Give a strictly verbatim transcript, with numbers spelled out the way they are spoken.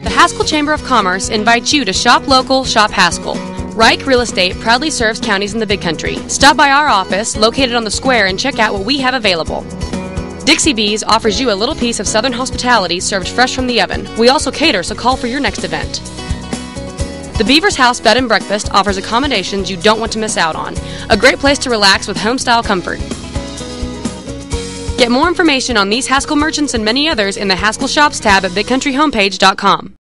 The Haskell Chamber of Commerce invites you to shop local, shop Haskell. Reich Real Estate proudly serves counties in the Big Country. Stop by our office, located on the square, and check out what we have available. Dixie Bees offers you a little piece of Southern hospitality served fresh from the oven. We also cater, so call for your next event. The Beaver's House Bed and Breakfast offers accommodations you don't want to miss out on. A great place to relax with home-style comfort. Get more information on these Haskell merchants and many others in the Haskell Shops tab at big country homepage dot com.